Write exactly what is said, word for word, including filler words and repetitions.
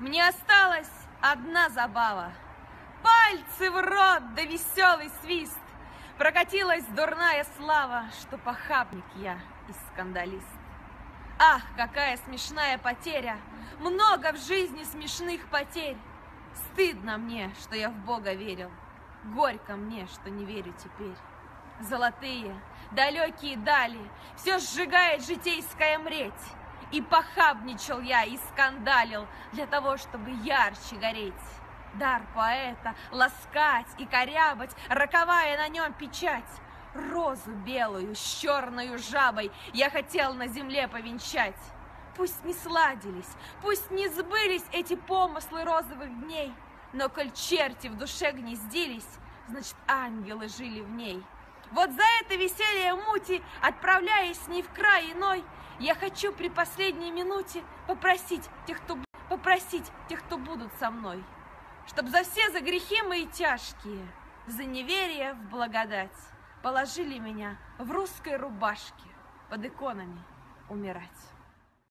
Мне осталась одна забава. Пальцы в рот, да веселый свист. Прокатилась дурная слава, что похабник я и скандалист. Ах, какая смешная потеря! Много в жизни смешных потерь. Стыдно мне, что я в Бога верил. Горько мне, что не верю теперь. Золотые, далекие дали, все сжигает житейская мреть. И похабничал я, и скандалил для того, чтобы ярче гореть. Дар поэта — ласкать и корябать, роковая на нем печать. Розу белую с черною жабой я хотел на земле повенчать. Пусть не сладились, пусть не сбылись эти помыслы розовых дней, но коль черти в душе гнездились, значит, ангелы жили в ней. Вот за это веселье мути, отправляясь с ней в край иной, я хочу при последней минуте попросить тех, кто, попросить тех, кто будут со мной, чтоб за все за грехи мои тяжкие, за неверие в благодать, положили меня в русской рубашке под иконами умирать.